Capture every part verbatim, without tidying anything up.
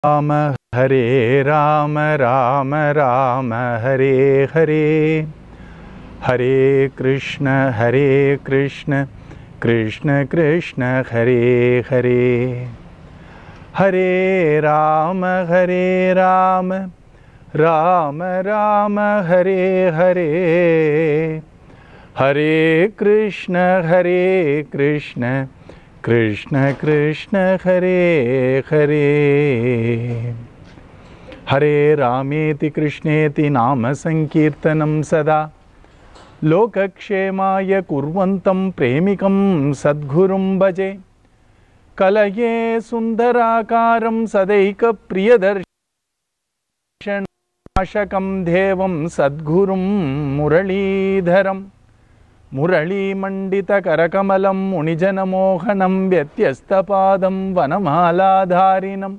राम हरे राम राम राम हरे हरे, हरे कृष्ण हरे कृष्ण कृष्ण कृष्ण हरे हरे, हरे राम हरे राम राम राम हरे हरे, हरे कृष्ण हरे कृष्ण कृष्ण कृष्ण हरे हरे, हरे रामेति कृष्णेति नाम संकीर्तनं सदा लोकक्षेमाय कुर्वन्तं प्रेमिकं सद्गुरुं भजे, कलये सुन्दराकारं सदैकप्रियदर्शनं नाशकं देवं सद्गुरुं मुरलीधरं, मुरलीमण्डितकरकमलं मुनिजनमोहनं व्यत्यस्तपादं वनमालाधारिणं,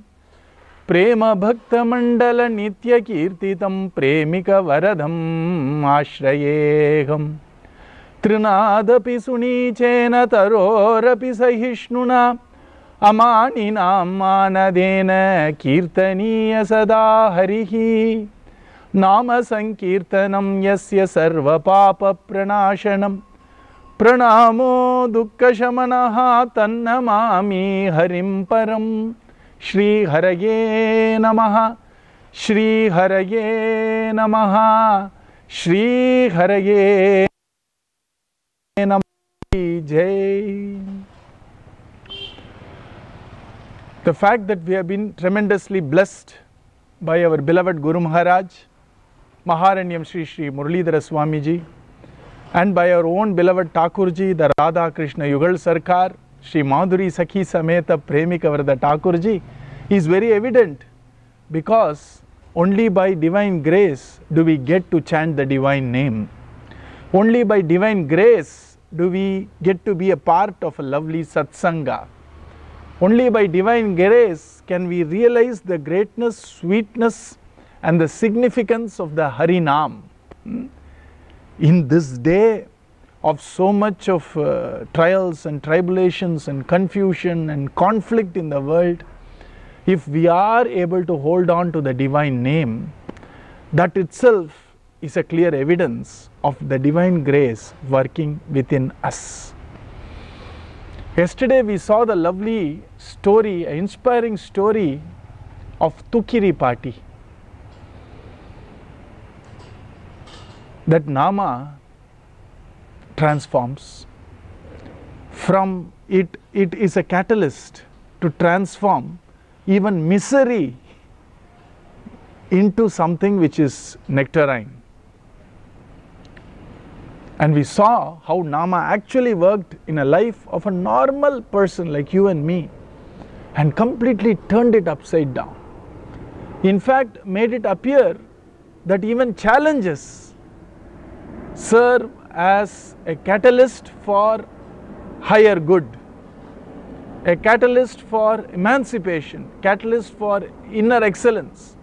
प्रेमभक्तमण्डलनित्यकीर्तितं प्रेमिकवरदम् आश्रयेऽहम्, तृणादपि सुनीचेन तरोरपि सहिष्णुना अमानिनां मानदेन कीर्तनीय सदा हरिः, नाम संकीर्तनं यस्य सर्वपापप्रणाशनं, प्रणामो दुःखशमनः तन्नमामि हरिं परं, श्रीहरये नमः श्रीहरये नमः श्रीहरये नमः। जय। The fact that we have been tremendously blessed by our beloved Guru Maharaj, Maharanyam Sri Sri Muralidhara Swamiji, and by our own beloved Thakurji, the Radha Krishna Yugal Sarkar, Sri Madhuri Sakhi Sameta Premika Varada Thakurji, is very evident, because only by divine grace do we get to chant the divine name. Only by divine grace do we get to be a part of a lovely satsanga. Only by divine grace can we realize the greatness, sweetness and the significance of the Harinam. In this day of so much of uh, trials and tribulations and confusion and conflict in the world, if we are able to hold on to the divine name, that itself is a clear evidence of the divine grace working within us. Yesterday we saw the lovely story, an inspiring story of Tukiripati. That Nama transforms. From it, it is a catalyst to transform even misery into something which is nectarine. And we saw how Nama actually worked in a life of a normal person like you and me, and completely turned it upside down. In fact, made it appear that even challenges serve as a catalyst for higher good, a catalyst for emancipation, catalyst for inner excellence.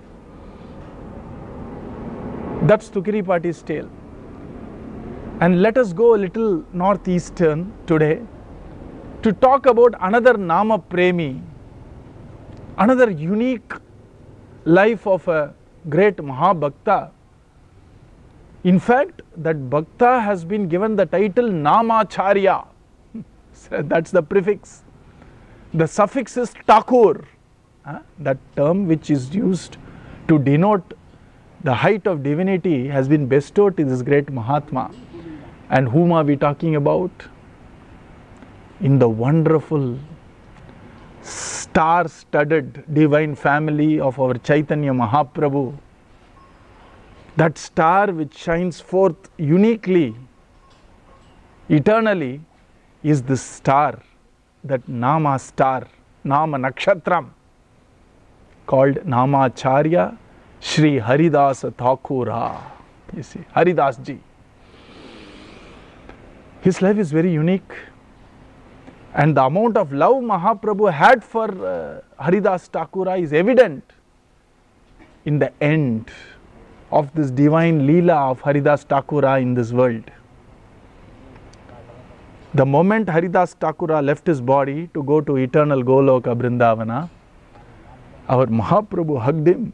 That's Tukiripati's tale. And let us go a little northeastern today to talk about another Nama Premi, another unique life of a great Mahabhakta. In fact, that Bhakta has been given the title Namacharya. That's the prefix. The suffix is Thakur, uh, that term which is used to denote the height of divinity has been bestowed to this great Mahatma. And whom are we talking about? In the wonderful star-studded divine family of our Chaitanya Mahaprabhu, that star which shines forth uniquely, eternally, is this star, that Nama star, Nama Nakshatram, called Namacharya Sri Haridasa Thakura. You see, Haridas ji. His life is very unique, and the amount of love Mahaprabhu had for uh, Haridas Thakura is evident in the end of this divine Leela of Haridas Thakura in this world. The moment Haridas Thakura left his body to go to eternal Goloka Brindavana, our Mahaprabhu hugged him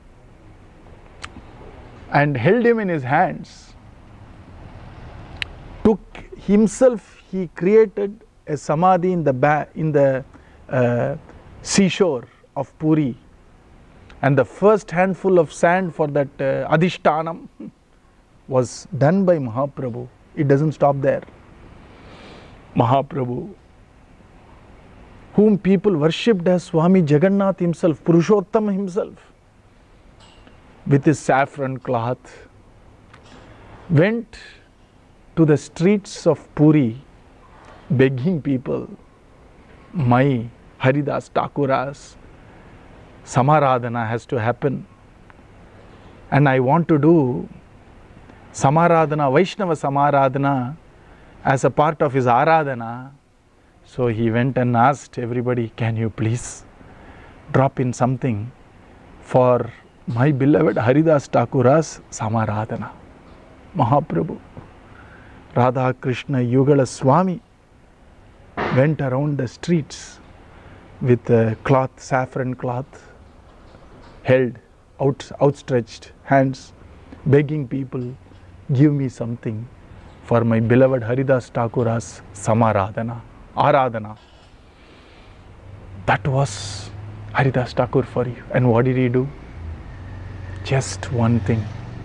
and held him in his hands. Took himself, he created a samadhi in the ba in the uh, seashore of Puri, and the first handful of sand for that uh, Adhishtanam was done by Mahaprabhu. It doesn't stop there. Mahaprabhu, whom people worshipped as Swami Jagannath himself, Purushottam himself, with his saffron cloth, went to the streets of Puri begging people, my Haridas Thakura's Samaradhana has to happen, and I want to do Samaradhana, Vaishnava Samaradhana as a part of his Aradhana. So he went and asked everybody, can you please drop in something for my beloved Haridas Thakura's Samaradhana. Mahaprabhu, Radha Krishna Yugala Swami went around the streets with a cloth, saffron cloth, held out, outstretched hands, begging people, give me something for my beloved Haridas Thakura's Samaradhana, Aradhana. That was Haridas Thakur for you. And what did he do? Just one thing.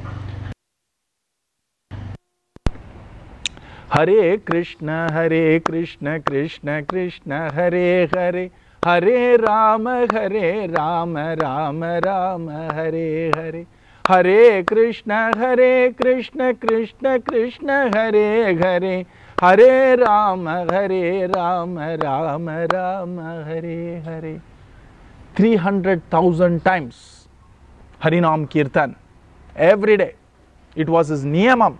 Hare Krishna, Hare Krishna, Krishna Krishna, Hare Hare, Hare Rama, Hare Rama, Rama Rama, Hare Hare. Hare Krishna, Hare Krishna, Krishna Krishna, Hare Hare, Hare Rama, Hare Rama, Rama Rama, Hare Hare. three hundred thousand times Harinam Kirtan every day. It was his niyamam.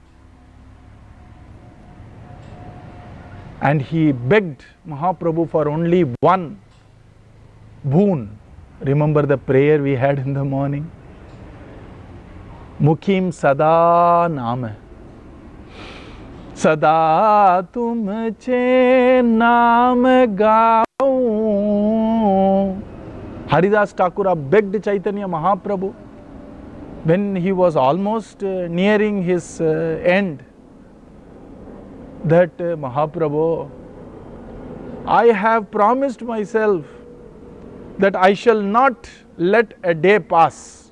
And he begged Mahaprabhu for only one boon. Remember the prayer we had in the morning? Mukhim sada naam. Sada tumche naam gaun. Haridas Thakura begged Chaitanya Mahaprabhu when he was almost uh, nearing his uh, end, that uh, Mahaprabhu, I have promised myself that I shall not let a day pass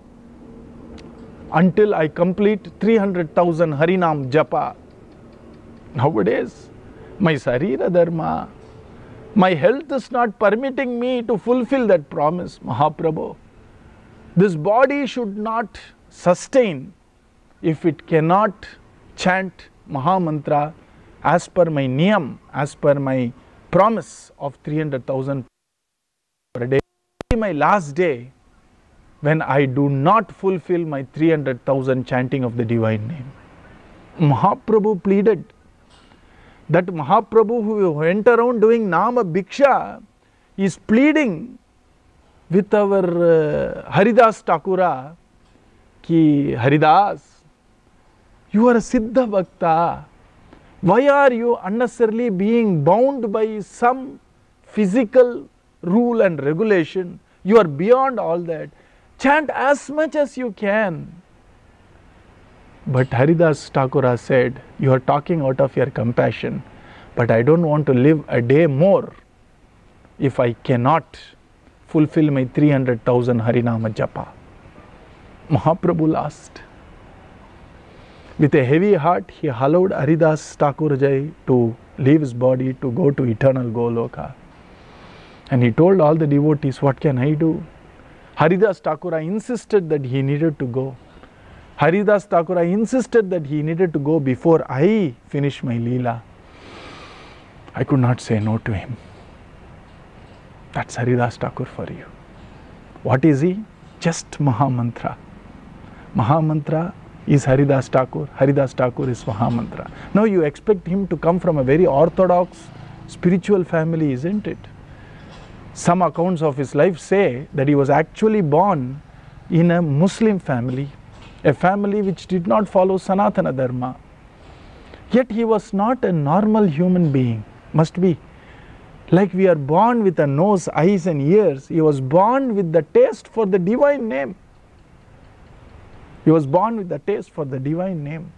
until I complete three hundred thousand Harinam Japa. Nowadays, my Sarira Dharma, my health is not permitting me to fulfill that promise, Mahaprabhu. This body should not sustain if it cannot chant Mahamantra as per my niyam, as per my promise of three hundred thousand per day. My last day when I do not fulfill my three hundred thousand chanting of the divine name. Mahaprabhu pleaded. That Mahaprabhu who went around doing Nama Bhiksha is pleading with our uh, Haridas Thakura ki Haridas, you are a Siddha Bhakta. Why are you unnecessarily being bound by some physical rule and regulation? You are beyond all that. Chant as much as you can. But Haridas Thakura said, you are talking out of your compassion, but I don't want to live a day more if I cannot fulfill my three hundred thousand Harinama Japa. Mahaprabhu asked. With a heavy heart, he allowed Haridas Thakurjai to leave his body to go to eternal Goloka. And he told all the devotees, what can I do? Haridas Thakura insisted that he needed to go. Haridas Thakura insisted that he needed to go before I finish my Leela. I could not say no to him. That's Haridas Thakur for you. What is he? Just Mahamantra. Mahamantra is Haridas Thakur. Haridas Thakur is Mahamantra. Now you expect him to come from a very orthodox spiritual family, isn't it? Some accounts of his life say that he was actually born in a Muslim family, a family which did not follow Sanatana Dharma. Yet he was not a normal human being. Must be. Like we are born with a nose, eyes and ears, he was born with the taste for the divine name. He was born with the taste for the divine name.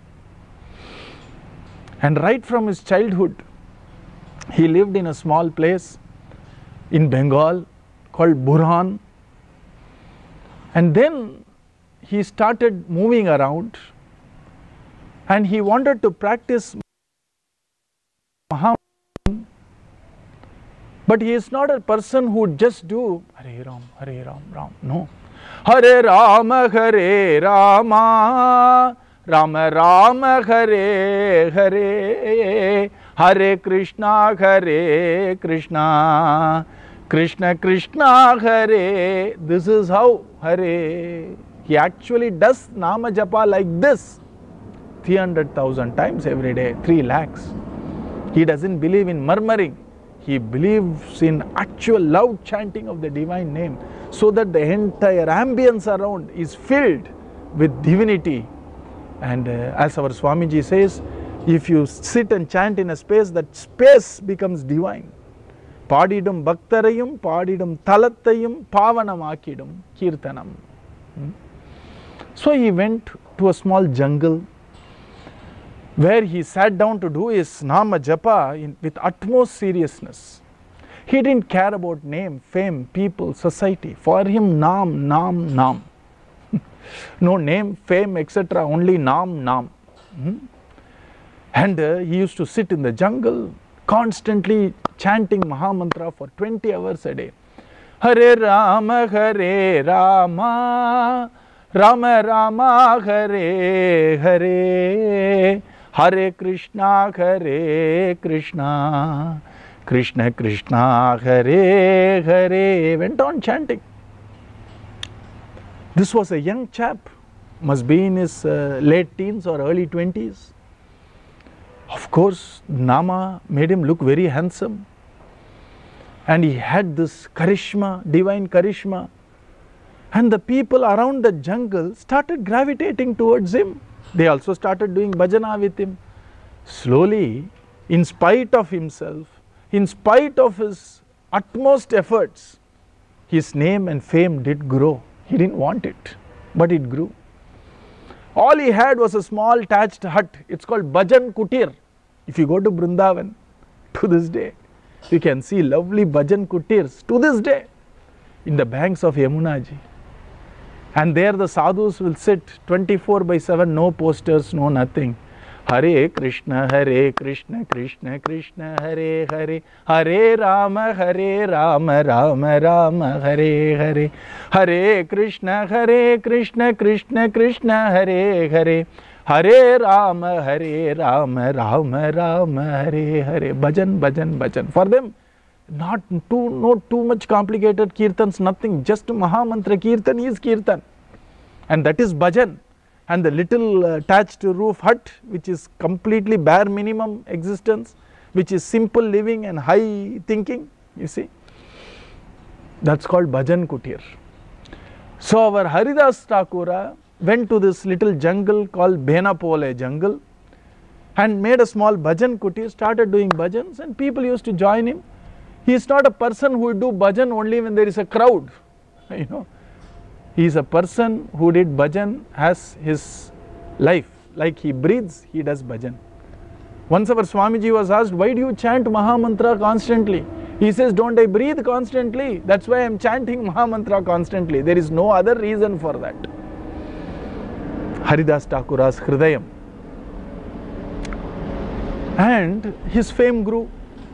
And right from his childhood, he lived in a small place in Bengal called Burhan. And then he started moving around and he wanted to practice Mahamudra. But he is not a person who would just do Hare Ram, Hare Ram, Ram. No. Hare Rama, Hare Rama, Rama Rama, Hare Hare, Hare Krishna, Hare Krishna, Krishna Krishna, Hare. This is how Hare. He actually does Nama Japa like this three hundred thousand times every day, three lakhs. He doesn't believe in murmuring. He believes in actual loud chanting of the divine name, so that the entire ambience around is filled with divinity. And uh, as our Swamiji says, if you sit and chant in a space, that space becomes divine. Padidum bhaktarayum, padidum talattayum, pavanam akidum, kirtanam. Hmm? So he went to a small jungle where he sat down to do his Nama Japa in, with utmost seriousness. He didn't care about name, fame, people, society. For him, Nam, Nam, Nam. No name, fame, et cetera. Only Nam, Nam. Hmm? And uh, he used to sit in the jungle, constantly chanting Mahamantra for twenty hours a day. Hare Rama, Hare Rama, Rama Rama, Hare Hare, Hare Krishna, Hare Krishna, Krishna Krishna, Hare Hare. Went on chanting. This was a young chap, must be in his uh, late teens or early twenties. Of course, Nama made him look very handsome. And he had this charisma, divine charisma. And the people around the jungle started gravitating towards him. They also started doing bhajana with him. Slowly, in spite of himself, in spite of his utmost efforts, his name and fame did grow. He didn't want it, but it grew. All he had was a small thatched hut. It's called Bhajan Kutir. If you go to Vrindavan, to this day, you can see lovely Bhajan Kutirs, to this day, in the banks of Yamuna Ji. And there the sadhus will sit twenty-four by seven, no posters, no nothing. Hare Krishna, Hare Krishna, Krishna Krishna, Hare Hare, Hare Rama, Hare Rama, Rama Rama, Hare Hare, Hare Krishna, Hare Krishna, Krishna Krishna, Hare Hare, Hare Rama, Hare Rama, Rama Rama, Hare Hare. Bhajan, bhajan, bhajan. For them, not too, not too much complicated kirtans, nothing. Just Mahamantra kirtan is kirtan. And that is bhajan. And the little uh, thatched roof hut, which is completely bare minimum existence, which is simple living and high thinking, you see. That's called Bhajan Kutir. So our Haridas Thakura went to this little jungle called Benapole jungle and made a small Bhajan Kutir, started doing bhajans, and people used to join him. He is not a person who would do bhajan only when there is a crowd, you know. He is a person who did bhajan as his life. Like he breathes, he does bhajan. Once our Swamiji was asked, why do you chant Mahamantra constantly? He says, don't I breathe constantly? That's why I am chanting Mahamantra constantly. There is no other reason for that. Haridas Thakura's Hridayam. And his fame grew.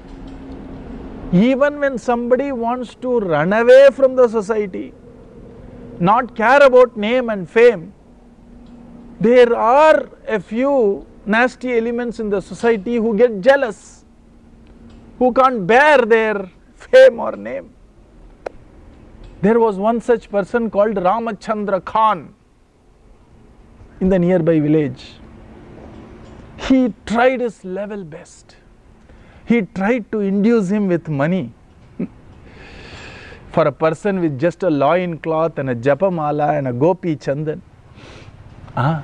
Even when somebody wants to run away from the society, not care about name and fame, there are a few nasty elements in the society who get jealous, who can't bear their fame or name. There was one such person called Ramachandra Khan in the nearby village. He tried his level best. He tried to induce him with money. For a person with just a loin cloth and a japamala and a gopi chandan, ah,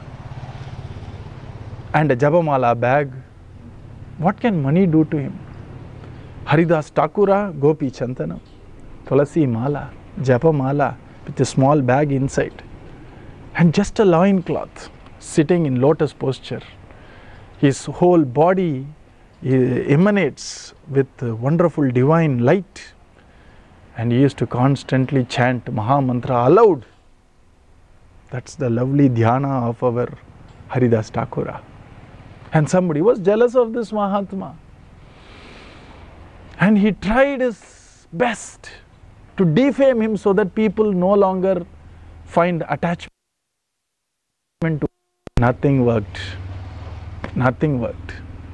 and a japamala bag, what can money do to him? Haridas Thakura, Gopi Chantanam, Tulasi Mala, Japa Mala with a small bag inside, and just a loin cloth, sitting in lotus posture. His whole body emanates with wonderful divine light, and he used to constantly chant Maha Mantra aloud. That's the lovely dhyana of our Haridas Thakura. And somebody was jealous of this Mahatma, and he tried his best to defame him so that people no longer find attachment to him. Nothing worked. Nothing worked.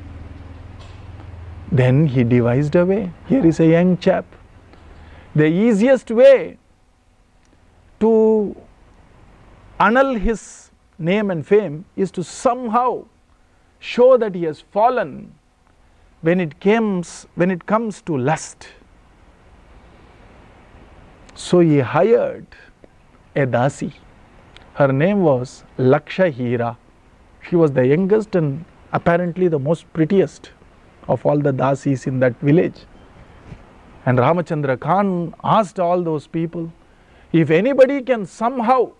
Then he devised a way. Here is a young chap. The easiest way to annul his name and fame is to somehow show that he has fallen when it comes, when it comes to lust. So he hired a dasi. Her name was Lakshahira. She was the youngest and apparently the most prettiest of all the dasis in that village. And Ramachandra Khan asked all those people, if anybody can somehow,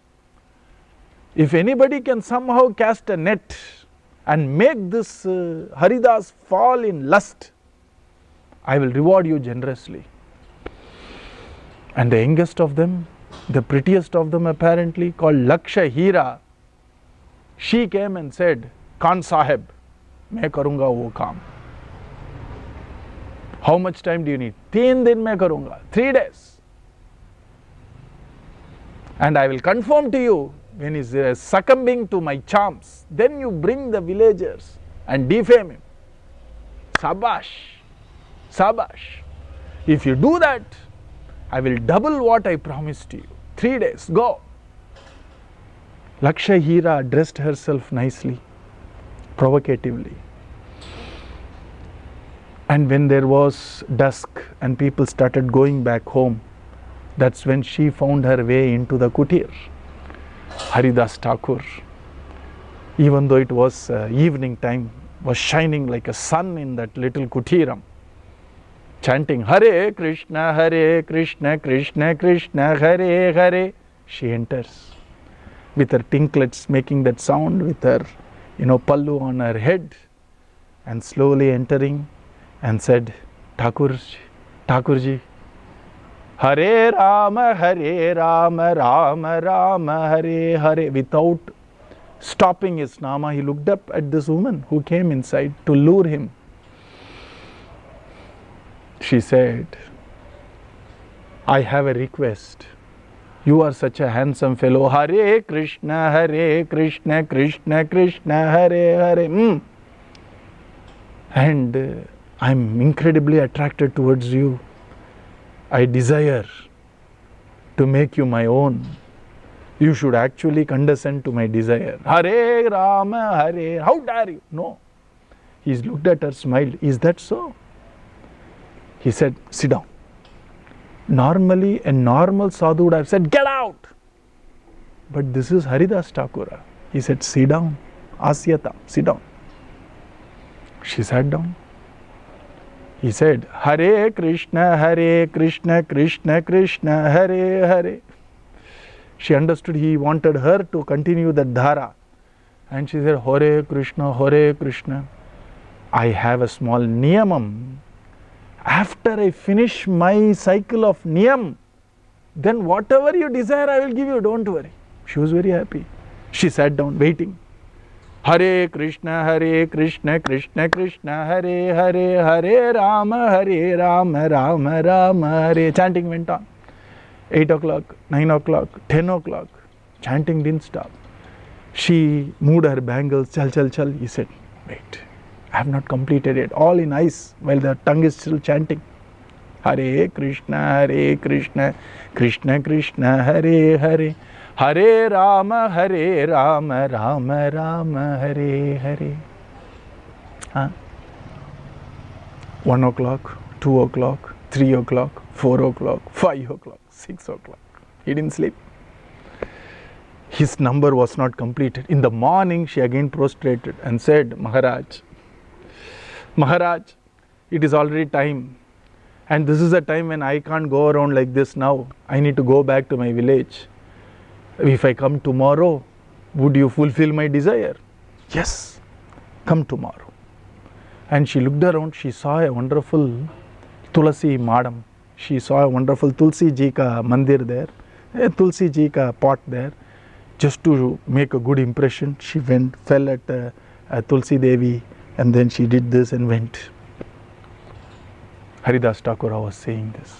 if anybody can somehow cast a net and make this uh, Haridas fall in lust, I will reward you generously. And the youngest of them, the prettiest of them apparently, called Lakshahira, she came and said, Khan Sahib, main karunga wo kaam. How much time do you need? Teen din main karunga, three days. And I will confirm to you, when he is uh, succumbing to my charms, then you bring the villagers and defame him. Sabash, sabash. If you do that, I will double what I promised you. Three days, go. Lakshahira dressed herself nicely, provocatively. And when there was dusk and people started going back home, that's when she found her way into the kutir. Haridas Thakur, even though it was uh, evening time, was shining like a sun in that little kutiram, chanting Hare Krishna, Hare Krishna, Krishna Krishna, Hare Hare. She enters with her tinklets making that sound, with her, you know, pallu on her head, and slowly entering and said, Thakurji, Thakurji, Hare Rama, Hare Rama, Rama Rama, Hare Hare. Without stopping his nama, he looked up at this woman who came inside to lure him. She said, I have a request. You are such a handsome fellow. Hare Krishna, Hare Krishna, Krishna Krishna, Hare Hare. Mm. And uh, I am incredibly attracted towards you. I desire to make you my own. You should actually condescend to my desire. Hare Rama, Hare. How dare you? No. He looked at her, smiled. Is that so? He said, sit down. Normally, a normal sadhu would have said, get out. But this is Haridas Thakura. He said, sit down. Asyata, sit down. She sat down. He said, Hare Krishna, Hare Krishna, Krishna Krishna, Hare Hare. She understood he wanted her to continue the dhara. And she said, Hare Krishna, Hare Krishna. I have a small niyamam. After I finish my cycle of niyam, then whatever you desire I will give you, don't worry. She was very happy. She sat down waiting. Hare Krishna, Hare Krishna, Krishna Krishna, Hare Hare, Hare Rama, Hare Rama, Rama Rama, Hare. Chanting went on. eight o'clock, nine o'clock, ten o'clock. Chanting didn't stop. She moved her bangles, chal chal chal. He said, wait, I have not completed it. All in ice while the tongue is still chanting. Hare Krishna, Hare Krishna, Krishna Krishna, Hare Hare. Hare Rama, Hare Rama, Rama Rama, Hare Hare. Huh? One o'clock, two o'clock, three o'clock, four o'clock, five o'clock, six o'clock. He didn't sleep. His number was not completed. In the morning, she again prostrated and said, Maharaj, Maharaj, it is already time. And this is a time when I can't go around like this now. I need to go back to my village. If I come tomorrow, would you fulfill my desire? Yes, come tomorrow. And she looked around, she saw a wonderful Tulasi Madam. She saw a wonderful Tulsi Ji ka mandir there, a Tulsi Ji ka pot there. Just to make a good impression, she went, fell at uh, uh, Tulsi Devi, and then she did this and went. Haridas Thakur was saying this.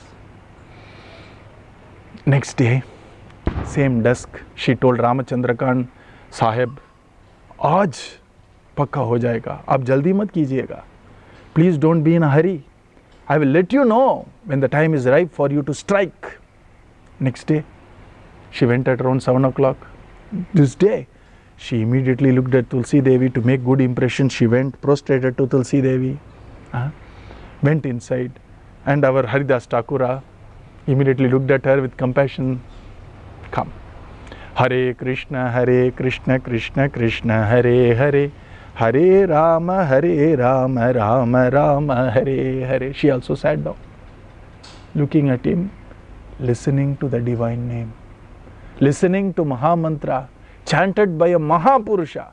Next day, same dusk, she told Ramachandra Khan, Sahib, आज पक्का हो जाएगा, आप जल्दी मत कीजिएगा. Please don't be in a hurry. I will let you know when the time is ripe for you to strike. Next day, she went at around seven o'clock. This day, she immediately looked at Tulsi Devi to make good impression. She went, prostrated to Tulsi Devi, uh, went inside, and our Haridas Thakura immediately looked at her with compassion. Come. Hare Krishna, Hare Krishna, Krishna Krishna, Hare Hare, Hare Rama, Hare Rama, Rama Rama, Hare Hare. She also sat down, looking at him, listening to the divine name, listening to Maha Mantra chanted by a Mahapurusha.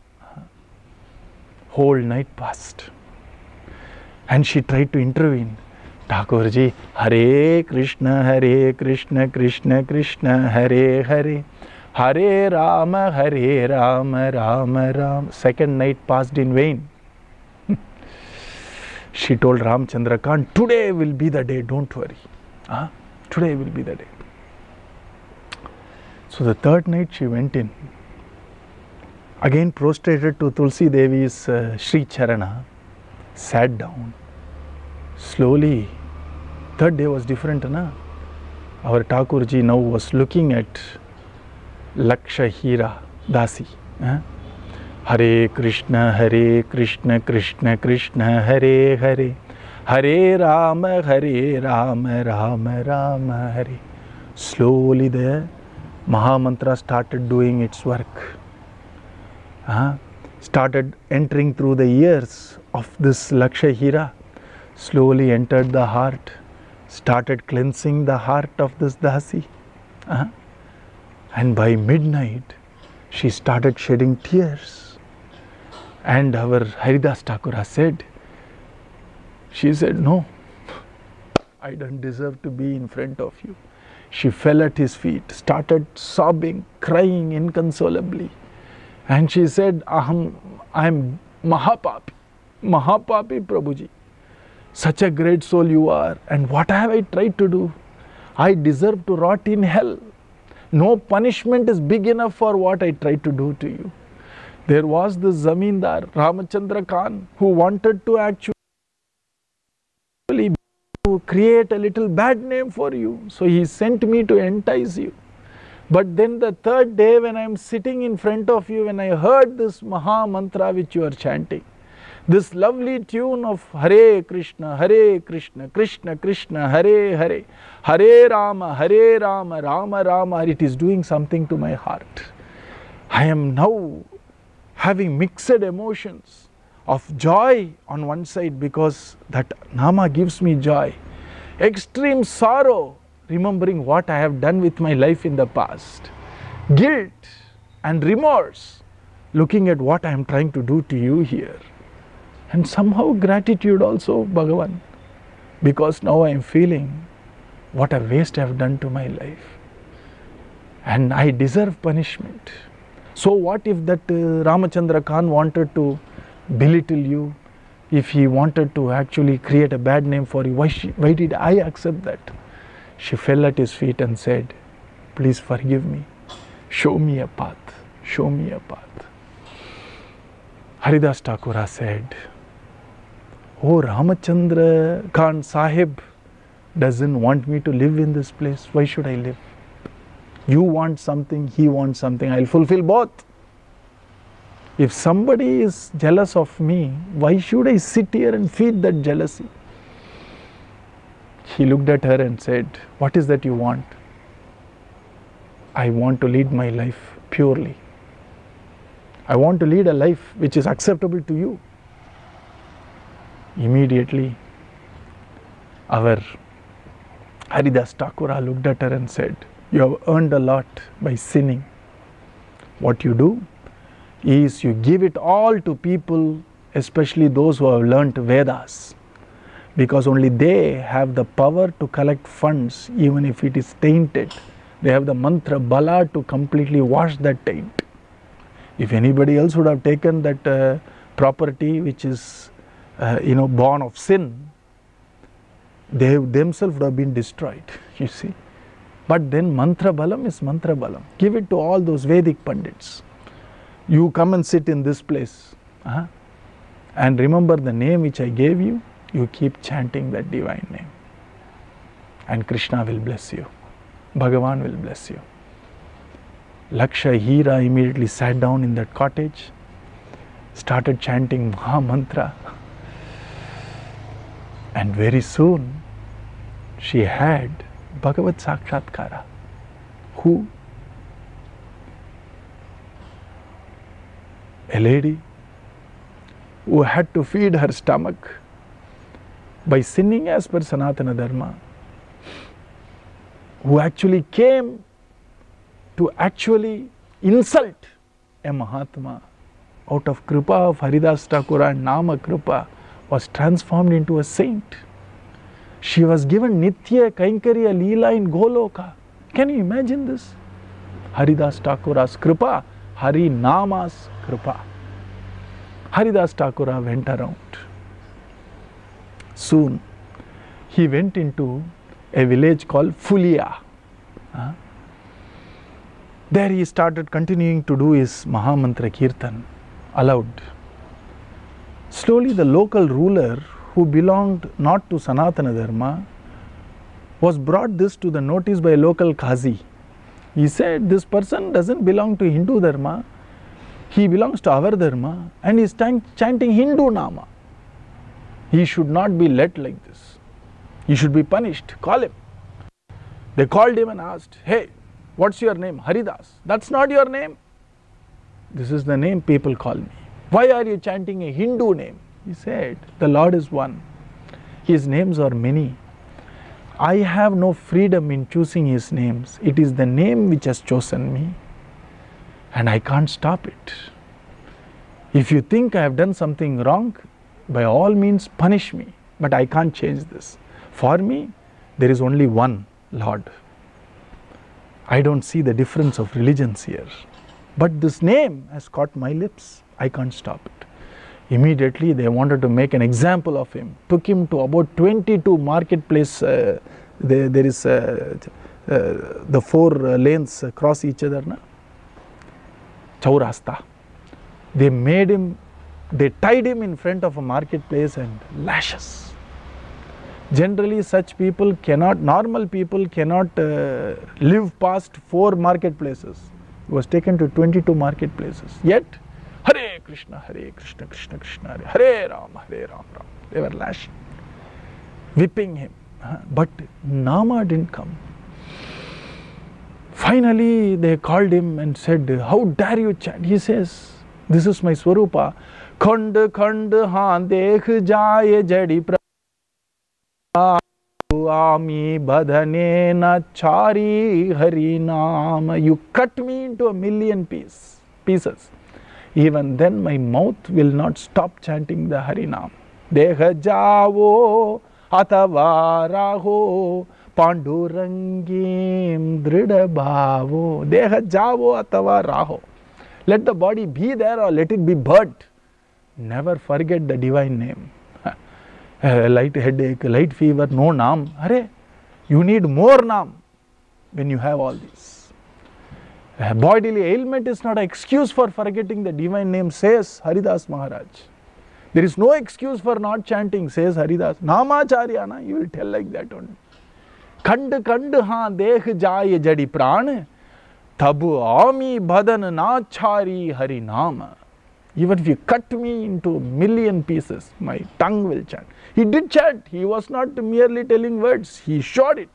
Whole night passed. And she tried to intervene. Thakurji, Hare Krishna, Hare Krishna, Krishna Krishna, Hare Hare, Hare Rama, Hare Rama, Rama Rama. Second night passed in vain. She told Ramchandra Khan, today will be the day, don't worry. Huh? Today will be the day. So the third night she went in, again prostrated to Tulsi Devi's uh, Sri Charana, sat down. Slowly, third day was different, na? Our Thakurji now was looking at Lakshahira Dasi. Eh? Hare Krishna, Hare Krishna, Krishna Krishna, Hare Hare, Hare Rama, Hare Rama, Rama Rama, Hare. Slowly the Mahamantra started doing its work. Uh, started entering through the ears of this Lakshahira. Slowly entered the heart, started cleansing the heart of this Dasi. Uh, and by midnight, she started shedding tears. And our Haridas Thakura said, she said, no, I don't deserve to be in front of you. She fell at his feet, started sobbing, crying inconsolably. And she said, Aham, I am Mahapapi, Mahapapi Prabhuji. Such a great soul you are, and what have I tried to do? I deserve to rot in hell. No punishment is big enough for what I tried to do to you. There was this Zamindar, Ramachandra Khan, who wanted to actually create a little bad name for you. So he sent me to entice you. But then the third day when I am sitting in front of you, when I heard this Maha Mantra which you are chanting, this lovely tune of Hare Krishna, Hare Krishna, Krishna Krishna, Hare Hare, Hare Rama, Hare Rama, Rama Rama, it is doing something to my heart. I am now having mixed emotions of joy on one side because that Nama gives me joy, extreme sorrow remembering what I have done with my life in the past, guilt and remorse looking at what I am trying to do to you here. And somehow gratitude also, Bhagavan, because now I am feeling what a waste I have done to my life. And I deserve punishment. So what if that uh, Ramachandra Khan wanted to belittle you, if he wanted to actually create a bad name for you, why, she, why did I accept that? She fell at his feet and said, please forgive me, show me a path, show me a path. Haridas Thakura said, oh, Ramachandra Khan Sahib doesn't want me to live in this place. Why should I live? You want something, he wants something. I'll fulfill both. If somebody is jealous of me, why should I sit here and feed that jealousy? He looked at her and said, what is that you want? I want to lead my life purely. I want to lead a life which is acceptable to you. Immediately, Our Haridas Thakura looked at her and said, "You have earned a lot by sinning. What you do is you give it all to people, especially those who have learnt Vedas, because only they have the power to collect funds even if it is tainted. They have the mantra bala to completely wash that taint. If anybody else would have taken that uh, property which is uh, you know born of sin, they themselves would have been destroyed, you see. But then mantra balam is mantra balam. Give it to all those Vedic Pandits. You come and sit in this place. Uh-huh. And remember the name which I gave you, you keep chanting that divine name. And Krishna will bless you. Bhagavan will bless you." Laksha Hira immediately sat down in that cottage, started chanting Maha Mantra. And very soon, she had Bhagavad Sakshatkara. Who? A lady who had to feed her stomach by sinning as per Sanatana Dharma, who actually came to actually insult a Mahatma, out of Kripa of Haridas Thakura and Nama Kripa, was transformed into a saint. She was given Nitya Kaikarya Leela in Goloka. Can you imagine this? Haridas Thakura's Kripa, Hari Nama's Kripa. Haridas Thakura went around. Soon, he went into a village called Fulia. Uh, there he started continuing to do his Mahamantra Kirtan aloud. Slowly the local ruler, who belonged not to Sanatana Dharma, was brought this to the notice by a local Qazi. He said, "This person doesn't belong to Hindu Dharma, he belongs to our Dharma and he is chanting Hindu Nama. He should not be let like this. He should be punished. Call him." They called him and asked, "Hey, what's your name?" "Haridas." "That's not your name." "This is the name people call me." "Why are you chanting a Hindu name?" He said, "The Lord is one. His names are many. I have no freedom in choosing His names. It is the name which has chosen me, and I can't stop it. If you think I have done something wrong, by all means punish me, but I can't change this. For me, there is only one Lord. I don't see the difference of religions here. But this name has caught my lips. I can't stop it." Immediately they wanted to make an example of him. Took him to about twenty-two marketplace. Uh, there, there is uh, uh, the four uh, lanes uh, cross each other. Na? Chaurasta. They made him, they tied him in front of a marketplace and lashes. Generally such people cannot, normal people cannot uh, live past four marketplaces. He was taken to twenty-two marketplaces. Yet, Hare Krishna, Hare Krishna, Krishna Krishna, Hare, Hare Rama, Hare Rama, Rama. They were lashing, whipping him. But Nama didn't come. Finally, they called him and said, "How dare you chant?" He says, "This is my Swarupa. Khand khand haan dekh jaye jadi pra ami badhane na chari hari naam." You cut me into a million piece, pieces. Even then my mouth will not stop chanting the Harinam. Deha javo atava raho pandurangim drida bhavo. Deha javo atava raho. Let the body be there or let it be burnt. Never forget the divine name. A light headache, light fever, no Naam. Hare, you need more Naam when you have all these. A bodily ailment is not an excuse for forgetting the divine name, says Haridas Maharaj. There is no excuse for not chanting, says Haridas. Namacharyana, you will tell like that only. Khand khand haan dekh jaye jadi pran, tabu ami bhadan na chari hari nama. Even if you cut me into a million pieces, my tongue will chant. He did chant. He was not merely telling words. He showed it.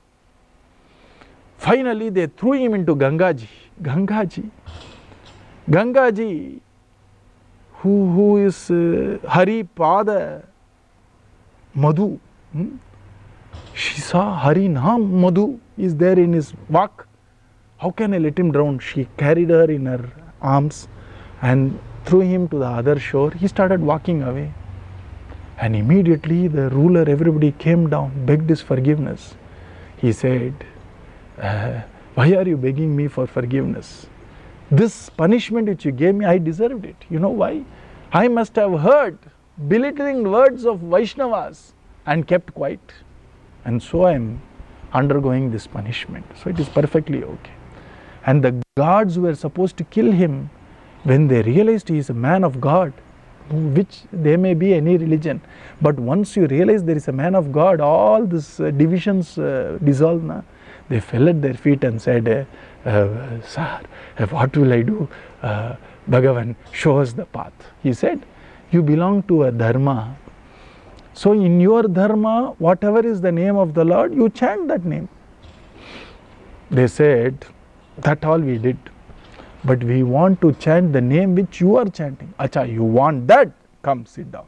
Finally, they threw him into Gangaji. Gangaji. Gangaji, who, who is uh, Hari Pada Madhu. Hmm? She saw Harinam Madhu is there in his walk. How can I let him drown? She carried her in her arms and threw him to the other shore. He started walking away. And immediately the ruler, everybody came down, begged his forgiveness. He said, uh, why are you begging me for forgiveness? This punishment which you gave me, I deserved it. You know why? I must have heard belittling words of Vaishnavas and kept quiet. And so I am undergoing this punishment. So it is perfectly okay. And the gods who were supposed to kill him, when they realized he is a man of God, which they may be any religion, but once you realize there is a man of God, all these uh, divisions uh, dissolve. Na? They fell at their feet and said, uh, uh, Sir, uh, what will I do? Uh, Bhagavan, show us the path. He said, you belong to a dharma. So in your dharma, whatever is the name of the Lord, you chant that name. They said, that all we did. But we want to chant the name which you are chanting. Acha, you want that? Come, sit down.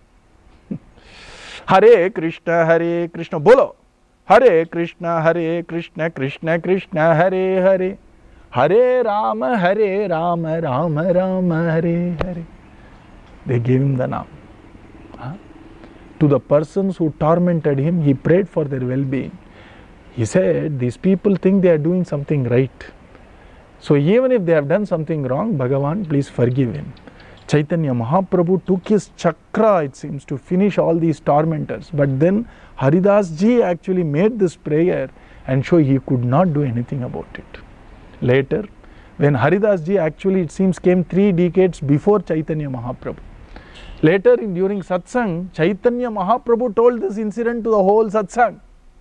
Hare Krishna, Hare Krishna, bolo. Hare Krishna, Hare Krishna, Krishna Krishna, Hare Hare. Hare Rama, Hare Rama, Rama Rama, Hare Hare. They gave him the name. Huh? To the persons who tormented him, he prayed for their well-being. He said, these people think they are doing something right. So even if they have done something wrong, Bhagavan, please forgive him. Chaitanya Mahaprabhu took his chakra, it seems, to finish all these tormentors. But then Haridas ji actually made this prayer and so he could not do anything about it. Later, when Haridas ji actually, it seems, came three decades before Chaitanya Mahaprabhu. Later, in, during satsang, Chaitanya Mahaprabhu told this incident to the whole satsang.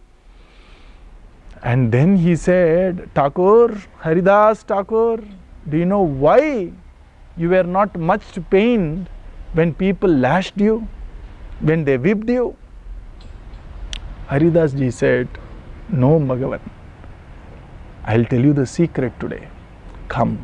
And then he said, Thakur, Haridas Thakur, do you know why you were not much pained when people lashed you, when they whipped you? Haridas ji said, no, Bhagavan, I'll tell you the secret today. Come.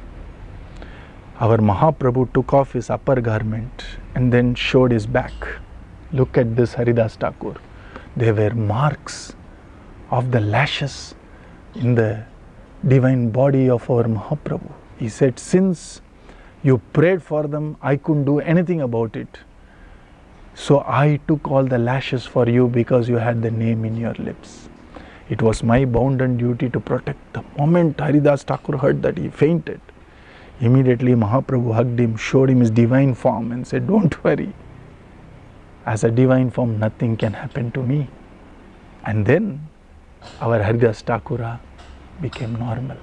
Our Mahaprabhu took off his upper garment and then showed his back. Look at this, Haridas Thakur. There were marks of the lashes in the divine body of our Mahaprabhu. He said, since you prayed for them, I couldn't do anything about it. So I took all the lashes for you because you had the name in your lips. It was my bounden duty to protect. The moment Haridas Thakur heard that, he fainted. Immediately Mahaprabhu hugged him, showed him his divine form and said, don't worry. As a divine form, nothing can happen to me. And then our Haridas Thakura became normal.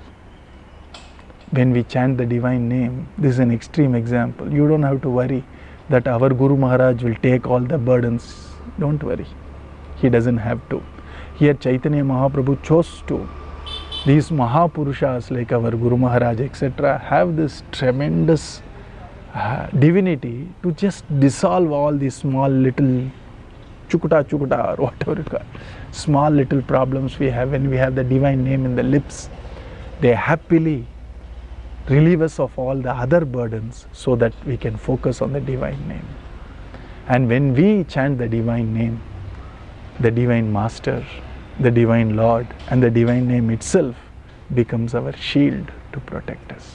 When we chant the divine name, this is an extreme example. You don't have to worry that our Guru Maharaj will take all the burdens. Don't worry. He doesn't have to. Here Chaitanya Mahaprabhu chose to. These Mahapurushas like our Guru Maharaj, et cetera, have this tremendous uh, divinity to just dissolve all these small little chukuta chukuta or whatever you call, small little problems we have when we have the divine name in the lips. They happily relieve us of all the other burdens so that we can focus on the divine name. And when we chant the divine name, the divine master, the divine Lord and the divine name itself becomes our shield to protect us.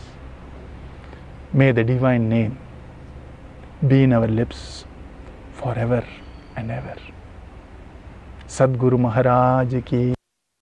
May the divine name be in our lips forever and ever. Sadguru Maharaj ki